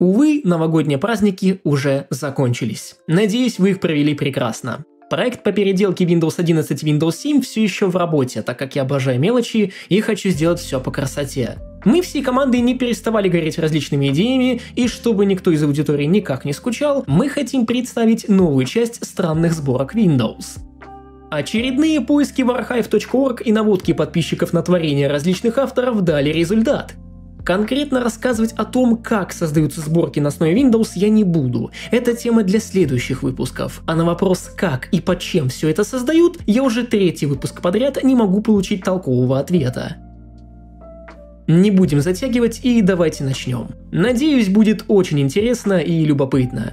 Увы, новогодние праздники уже закончились. Надеюсь, вы их провели прекрасно. Проект по переделке Windows 11 и Windows 7 все еще в работе, так как я обожаю мелочи и хочу сделать все по красоте. Мы всей командой не переставали гореть различными идеями, и чтобы никто из аудитории никак не скучал, мы хотим представить новую часть странных сборок Windows. Очередные поиски в archive.org и наводки подписчиков на творения различных авторов дали результат. Конкретно рассказывать о том, как создаются сборки на основе Windows, я не буду. Это тема для следующих выпусков. А на вопрос, как и под чем все это создают, я уже третий выпуск подряд не могу получить толкового ответа. Не будем затягивать и давайте начнем. Надеюсь, будет очень интересно и любопытно.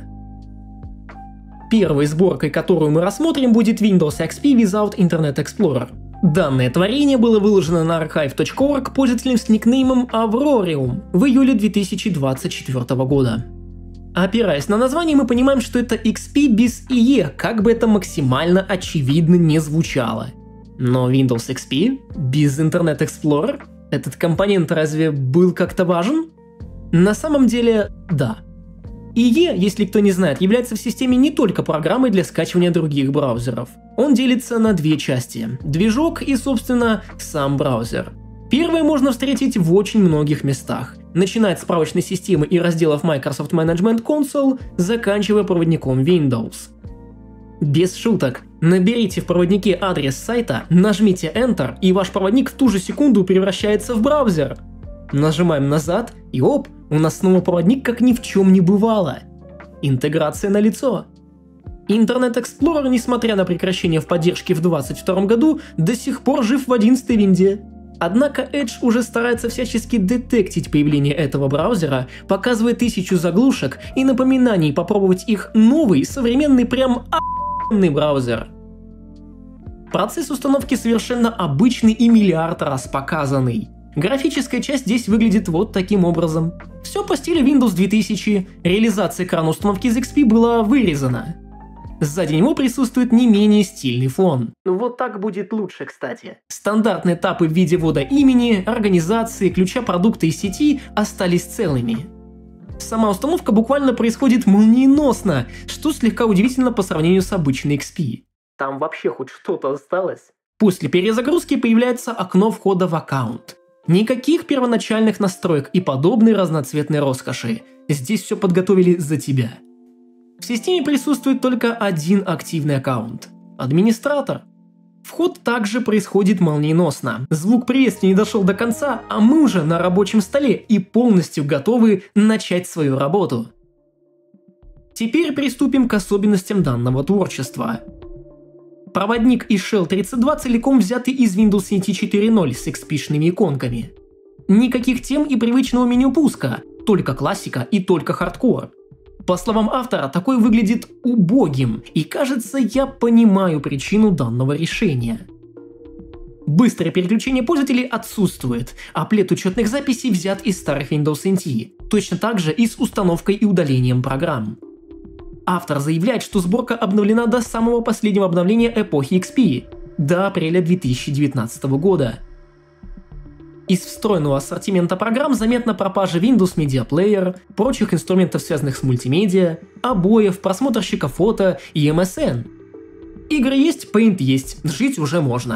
Первой сборкой, которую мы рассмотрим, будет Windows XP Without Internet Explorer. Данное творение было выложено на archive.org пользователем с никнеймом Avrorium в июле 2024 года. Опираясь на название, мы понимаем, что это XP без IE, как бы это максимально очевидно не звучало. Но Windows XP без Internet Explorer? Этот компонент разве был как-то важен? На самом деле, да. IE, если кто не знает, является в системе не только программой для скачивания других браузеров. Он делится на две части – движок и, собственно, сам браузер. Первое можно встретить в очень многих местах, начиная от справочной системы и разделов Microsoft Management Console, заканчивая проводником Windows. Без шуток, наберите в проводнике адрес сайта, нажмите Enter, и ваш проводник в ту же секунду превращается в браузер. Нажимаем назад, и оп, у нас снова проводник как ни в чем не бывало. Интеграция налицо. Internet Explorer, несмотря на прекращение в поддержке в 2022 году, до сих пор жив в 11-й винде. Однако Edge уже старается всячески детектить появление этого браузера, показывая 1000 заглушек и напоминаний попробовать их новый, современный, прям охуенный браузер. Процесс установки совершенно обычный и миллиард раз показанный. Графическая часть здесь выглядит вот таким образом. Все по стилю Windows 2000, реализация экрана установки из XP была вырезана. Сзади него присутствует не менее стильный фон. Вот так будет лучше, кстати. Стандартные этапы в виде ввода имени, организации, ключа продукта и сети остались целыми. Сама установка буквально происходит молниеносно, что слегка удивительно по сравнению с обычной XP. Там вообще хоть что-то осталось? После перезагрузки появляется окно входа в аккаунт. Никаких первоначальных настроек и подобной разноцветной роскоши. Здесь все подготовили за тебя. В системе присутствует только один активный аккаунт – администратор. Вход также происходит молниеносно. Звук приветствия не дошел до конца, а мы уже на рабочем столе и полностью готовы начать свою работу. Теперь приступим к особенностям данного творчества. Проводник и Shell 32 целиком взяты из Windows NT 4.0 с XP-шными иконками. Никаких тем и привычного меню пуска, только классика и только хардкор. По словам автора, такой выглядит убогим, и кажется, я понимаю причину данного решения. Быстрое переключение пользователей отсутствует, а плед учетных записей взят из старых Windows NT, точно так же и с установкой и удалением программ. Автор заявляет, что сборка обновлена до самого последнего обновления эпохи XP, до апреля 2019 года. Из встроенного ассортимента программ заметна пропажа Windows Media Player, прочих инструментов, связанных с мультимедиа, обоев, просмотрщика фото и MSN. Игры есть, Paint есть, жить уже можно.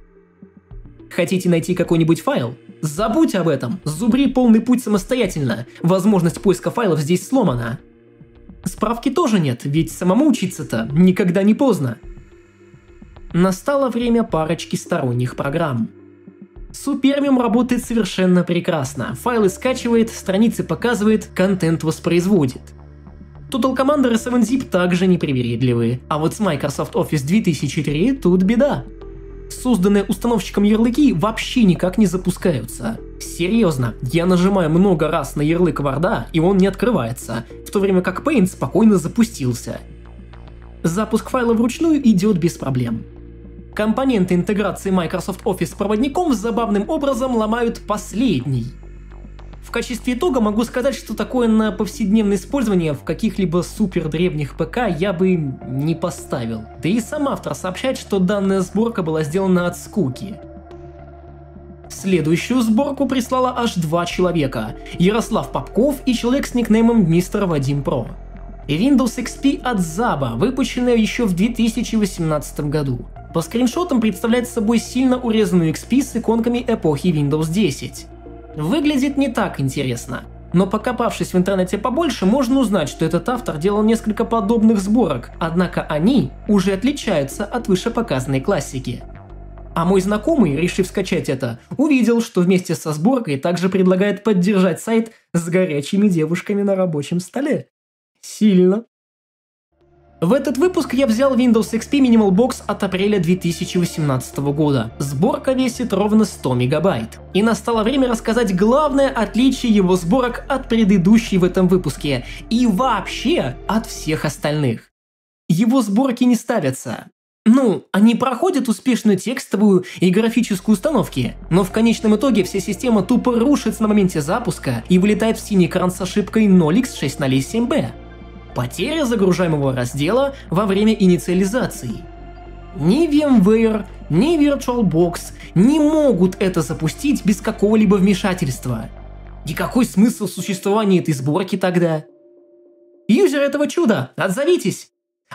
Хотите найти какой-нибудь файл? Забудь об этом, зубри полный путь самостоятельно, возможность поиска файлов здесь сломана. Справки тоже нет, ведь самому учиться-то никогда не поздно. Настало время парочки сторонних программ. Supermium работает совершенно прекрасно, файлы скачивает, страницы показывает, контент воспроизводит. Total Commander и 7-Zip также непривередливые, а вот с Microsoft Office 2003 тут беда. Созданные установщиком ярлыки вообще никак не запускаются. Серьезно, я нажимаю много раз на ярлык Word, и он не открывается, в то время как Paint спокойно запустился. Запуск файла вручную идет без проблем. Компоненты интеграции Microsoft Office с проводником забавным образом ломают последний. В качестве итога могу сказать, что такое на повседневное использование в каких-либо супер древних ПК я бы не поставил. Да и сам автор сообщает, что данная сборка была сделана от скуки. Следующую сборку прислала аж 2 человека – Ярослав Попков и человек с никнеймом Мистер Вадим Про. Windows XP от Zaba, выпущенная еще в 2018 году. По скриншотам представляет собой сильно урезанную XP с иконками эпохи Windows 10. Выглядит не так интересно, но покопавшись в интернете побольше, можно узнать, что этот автор делал несколько подобных сборок, однако они уже отличаются от вышепоказанной классики. А мой знакомый, решив скачать это, увидел, что вместе со сборкой также предлагает поддержать сайт с горячими девушками на рабочем столе. Сильно. В этот выпуск я взял Windows XP Minimal Box от апреля 2018 года. Сборка весит ровно 100 мегабайт. И настало время рассказать главное отличие его сборок от предыдущей в этом выпуске и вообще от всех остальных. Его сборки не ставятся. Они проходят успешную текстовую и графическую установки, но в конечном итоге вся система тупо рушится на моменте запуска и вылетает в синий экран с ошибкой 0x607b. Потеря загружаемого раздела во время инициализации. Ни VMware, ни VirtualBox не могут это запустить без какого-либо вмешательства. И какой смысл существования этой сборки тогда? Юзер этого чуда, отзовитесь!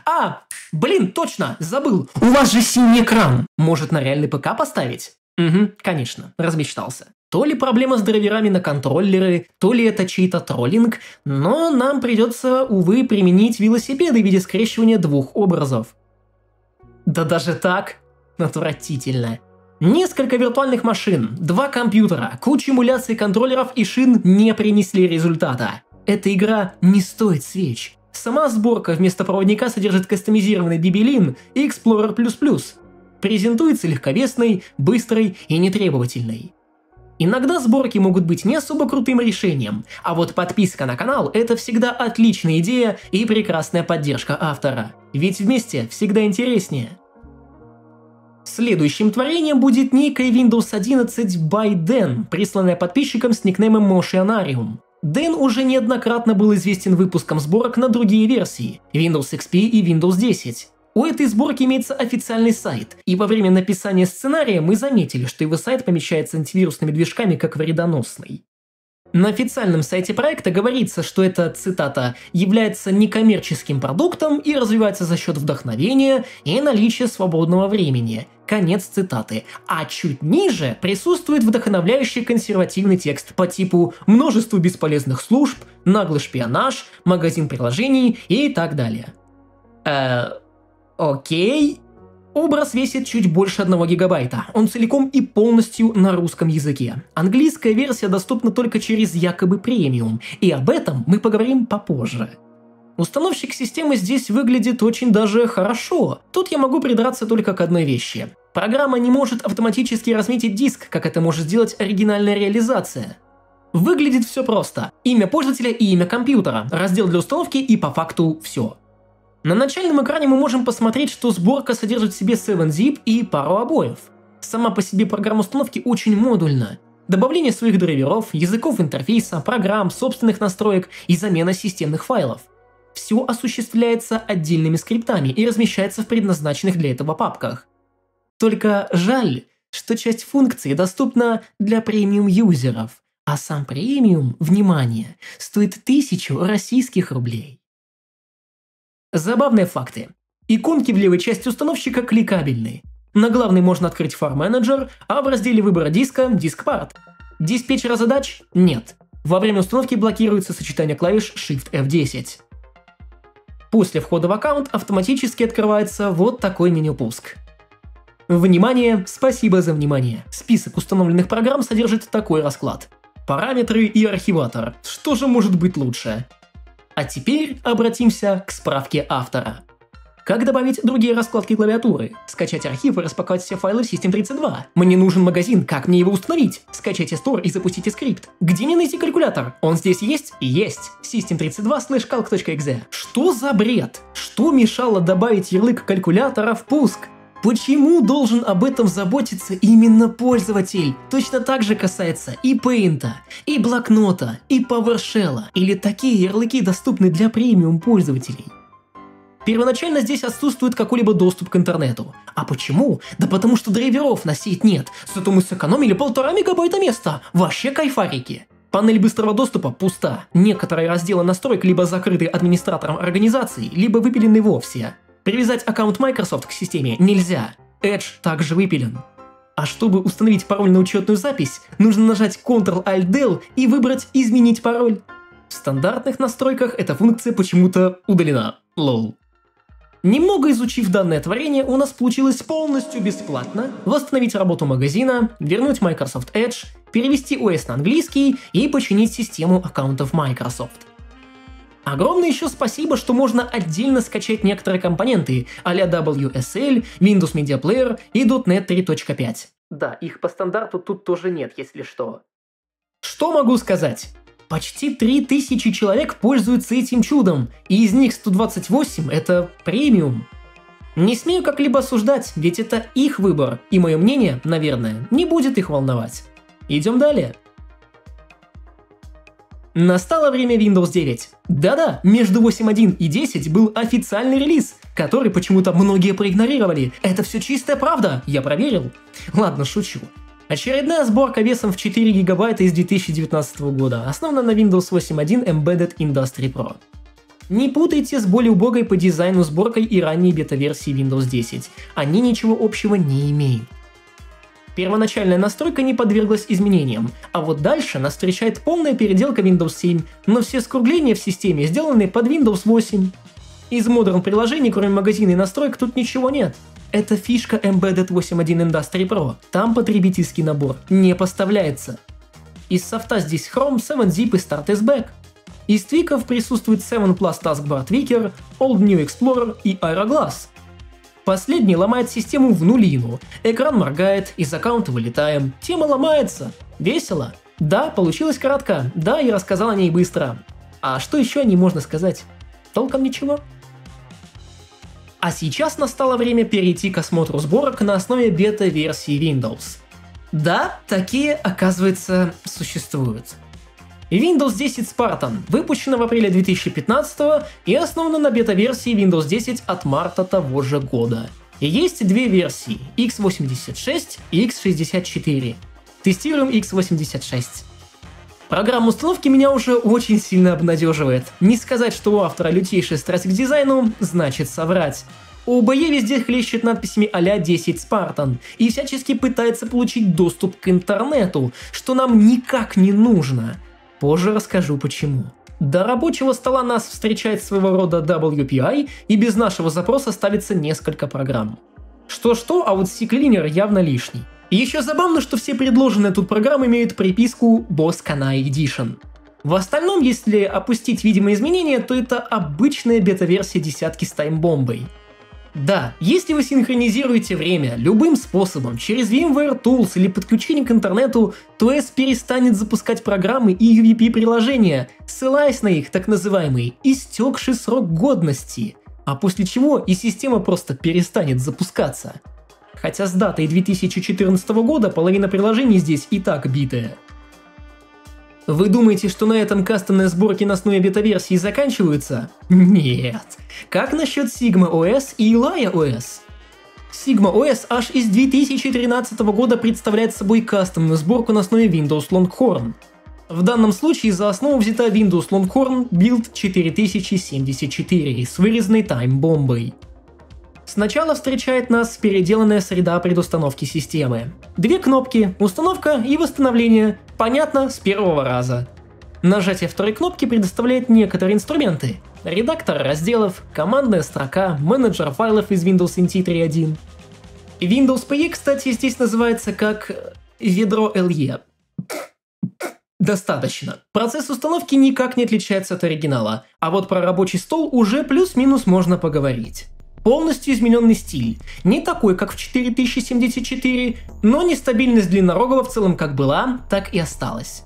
Точно, забыл, у вас же синий экран. Может, на реальный ПК поставить? Конечно, размечтался. То ли проблема с драйверами на контроллеры, то ли это чей-то троллинг, но нам придется, увы, применить велосипеды в виде скрещивания 2 образов. Да даже так? Отвратительно. Несколько виртуальных машин, 2 компьютера, куча эмуляций контроллеров и шин не принесли результата. Эта игра не стоит свеч. Сама сборка вместо проводника содержит кастомизированный BB-Lin и Explorer++. Презентуется легковесной, быстрой и нетребовательной. Иногда сборки могут быть не особо крутым решением, а вот подписка на канал – это всегда отличная идея и прекрасная поддержка автора. Ведь вместе всегда интереснее. Следующим творением будет некая Windows 11 by Dan, присланная подписчиком с никнеймом Motionarium. Dan уже неоднократно был известен выпуском сборок на другие версии – Windows XP и Windows 10. У этой сборки имеется официальный сайт, и во время написания сценария мы заметили, что его сайт помещается антивирусными движками как вредоносный. На официальном сайте проекта говорится, что это, цитата, «является некоммерческим продуктом и развивается за счет вдохновения и наличия свободного времени». Конец цитаты. А чуть ниже присутствует вдохновляющий консервативный текст по типу «множество бесполезных служб», «наглый шпионаж», «магазин приложений» и так далее. Окей. Образ весит чуть больше 1 гигабайта. Он целиком и полностью на русском языке. Английская версия доступна только через якобы премиум, и об этом мы поговорим попозже. Установщик системы здесь выглядит очень даже хорошо. Тут я могу придраться только к одной вещи. Программа не может автоматически разметить диск, как это может сделать оригинальная реализация. Выглядит все просто. Имя пользователя и имя компьютера, раздел для установки и по факту все. На начальном экране мы можем посмотреть, что сборка содержит в себе 7-zip и пару обоев. Сама по себе программа установки очень модульна. Добавление своих драйверов, языков интерфейса, программ, собственных настроек и замена системных файлов. Все осуществляется отдельными скриптами и размещается в предназначенных для этого папках. Только жаль, что часть функций доступна для премиум-юзеров, а сам премиум, внимание, стоит 1000 российских рублей. Забавные факты. Иконки в левой части установщика кликабельные. На главной можно открыть файл-менеджер, а в разделе выбора диска – дискпарт. Диспетчера задач – нет. Во время установки блокируется сочетание клавиш Shift F10. После входа в аккаунт автоматически открывается вот такой меню-пуск. Внимание, спасибо за внимание. Список установленных программ содержит такой расклад. Параметры и архиватор. Что же может быть лучше? А теперь обратимся к справке автора. Как добавить другие раскладки клавиатуры? Скачать архив и распаковать все файлы в System32. Мне нужен магазин, как мне его установить? Скачайте Store и запустите скрипт. Где мне найти калькулятор? Он здесь есть? Есть. System32/calc.exe. Что за бред? Что мешало добавить ярлык калькулятора в пуск? Почему должен об этом заботиться именно пользователь? Точно так же касается и Paint, и блокнота, и PowerShell, или такие ярлыки доступны для премиум пользователей. Первоначально здесь отсутствует какой-либо доступ к интернету. А почему? Да потому что драйверов на сеть нет, зато мы сэкономили 1,5 мегабайта места. Вообще кайфарики. Панель быстрого доступа пуста. Некоторые разделы настроек либо закрыты администратором организации, либо выпилены вовсе. Привязать аккаунт Microsoft к системе нельзя. Edge также выпилен. А чтобы установить пароль на учетную запись, нужно нажать Ctrl-Alt-Del и выбрать «Изменить пароль». В стандартных настройках эта функция почему-то удалена. Лол. Немного изучив данное творение, у нас получилось полностью бесплатно восстановить работу магазина, вернуть Microsoft Edge, перевести OS на английский и починить систему аккаунтов Microsoft. Огромное еще спасибо, что можно отдельно скачать некоторые компоненты а-ля WSL, Windows Media Player и .NET 3.5. Да, их по стандарту тут тоже нет, если что. Что могу сказать? Почти 3000 человек пользуются этим чудом, и из них 128 — это премиум. Не смею как-либо осуждать, ведь это их выбор, и мое мнение, наверное, не будет их волновать. Идем далее. Настало время Windows 9. Да-да, между 8.1 и 10 был официальный релиз, который почему-то многие проигнорировали. Это все чистая правда, я проверил. Ладно, шучу. Очередная сборка весом в 4 гигабайта из 2019 года, основана на Windows 8.1 Embedded Industry Pro. Не путайте с более убогой по дизайну сборкой и ранней бета-версии Windows 10, они ничего общего не имеют. Первоначальная настройка не подверглась изменениям, а вот дальше нас встречает полная переделка Windows 7, но все скругления в системе сделаны под Windows 8. Из модерн приложений, кроме магазина и настроек, тут ничего нет. Это фишка Embedded 8.1 Industry Pro, там потребительский набор не поставляется. Из софта здесь Chrome, 7-Zip и Start is Back. Из твиков присутствует 7 Plus Taskbar Tweaker, Old New Explorer и Aeroglass. Последний ломает систему в нулину, экран моргает, из аккаунта вылетаем, тема ломается. Весело? Да, получилось кратко, да, и рассказал о ней быстро. А что еще о ней можно сказать? Толком ничего. А сейчас настало время перейти к осмотру сборок на основе бета-версии Windows. Да, такие, оказывается, существуют. Windows 10 Spartan выпущена в апреле 2015 и основана на бета-версии Windows 10 от марта того же года. И есть две версии – x86 и x64. Тестируем x86. Программа установки меня уже очень сильно обнадеживает. Не сказать, что у автора лютейшая страсть к дизайну, значит соврать. ОБЕ везде хлещет надписями а-ля 10 Spartan и всячески пытается получить доступ к интернету, что нам никак не нужно. Позже расскажу почему. До рабочего стола нас встречает своего рода WPI, и без нашего запроса ставится несколько программ. Что-что, а вот CCleaner явно лишний. И еще забавно, что все предложенные тут программы имеют приписку Boss Kanai Edition. В остальном, если опустить видимые изменения, то это обычная бета-версия десятки с таймбомбой. Да, если вы синхронизируете время любым способом, через VMware Tools или подключение к интернету, то OS перестанет запускать программы и UVP-приложения, ссылаясь на их так называемый истекший срок годности, а после чего и система просто перестанет запускаться. Хотя с датой 2014 года половина приложений здесь и так битая. Вы думаете, что на этом кастомные сборки на основе бета-версии заканчиваются? Нет. Как насчет Sigma OS и Elaya OS? Sigma OS аж из 2013 года представляет собой кастомную сборку на основе Windows Longhorn. В данном случае за основу взята Windows Longhorn Build 4074 с вырезанной таймбомбой. Сначала встречает нас переделанная среда предустановки системы. Две кнопки – установка и восстановление. Понятно, с первого раза. Нажатие второй кнопки предоставляет некоторые инструменты. Редактор разделов, командная строка, менеджер файлов из Windows NT 3.1. Windows PE, кстати, здесь называется как ведро LE. Достаточно. Процесс установки никак не отличается от оригинала, а вот про рабочий стол уже плюс-минус можно поговорить. Полностью измененный стиль. Не такой, как в 4074, но нестабильность длиннорогого в целом как была, так и осталась.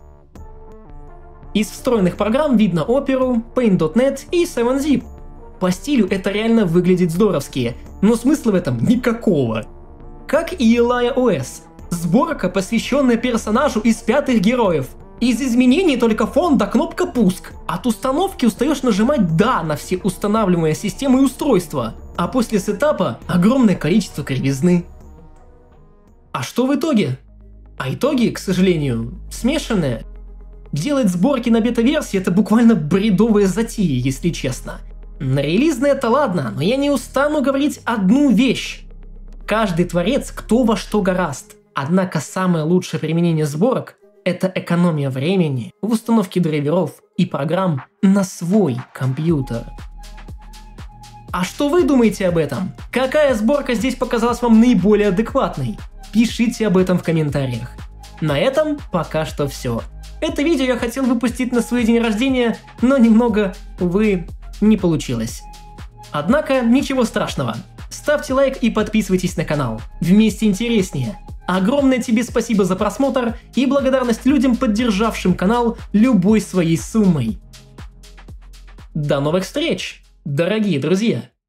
Из встроенных программ видно Opera, Paint.net и 7-Zip. По стилю это реально выглядит здоровски, но смысла в этом никакого. Как и Elaya OS. Сборка, посвященная персонажу из «Пятых героев». Из изменений только фон да кнопка «Пуск». От установки устаешь нажимать «Да» на все устанавливаемые системы и устройства, а после сетапа огромное количество кривизны. А что в итоге? А итоги, к сожалению, смешанные. Делать сборки на бета-версии — это буквально бредовая затея, если честно. На релизные это ладно, но я не устану говорить одну вещь. Каждый творец кто во что горазд. Однако самое лучшее применение сборок — это экономия времени в установке драйверов и программ на свой компьютер. А что вы думаете об этом? Какая сборка здесь показалась вам наиболее адекватной? Пишите об этом в комментариях. На этом пока что все. Это видео я хотел выпустить на свой день рождения, но немного, увы, не получилось. Однако ничего страшного. Ставьте лайк и подписывайтесь на канал. Вместе интереснее. Огромное тебе спасибо за просмотр и благодарность людям, поддержавшим канал любой своей суммой. До новых встреч, дорогие друзья!